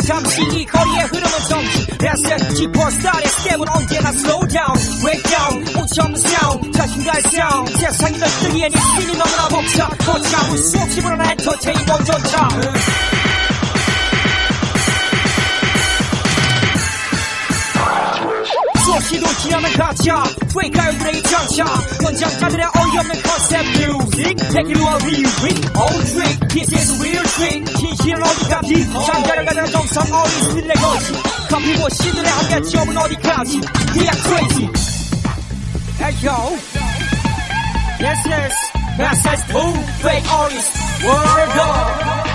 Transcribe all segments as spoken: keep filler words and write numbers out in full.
잠시 이 거리의 흐름은 정지 Let's 짚어 started 스텝은 언제나 slow down break down 오점 sound 자신과의 sound 세상이 널뜨기에 네 스킬이 너무나 복잡 거창 수 없이 불어난 엔터테인먼트조차 수없이 돌진하는 가짜 페이크 가요들의 장차 권장자들의 어이없는 컨셉 뮤직 테크노와 리릭 all trick this is real trick 진실은 어디까지 장자를 가장 정성 어리스들의 거지 커피고 시들의 한가지 없는 어디까지 We are crazy Hey yo Yes yes That's as two fake artists Word up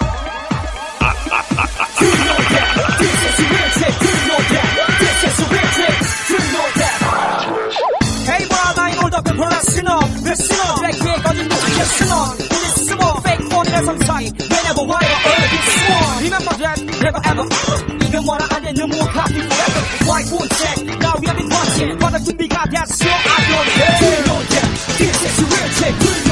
You know that This is real trick You know that This is real trick You know that Hey brother I know the people listen up Listen up 블랙비에 꺼진 노래 listen up 우리 숨어 fake 폰이라 섬사이 Whenever why ever it's small Remember that never ever 이건 뭐라 안 돼 너무 copy forever Why won't check Now we have been watching 바닥 준비가 됐어 I know that You know that This is real trick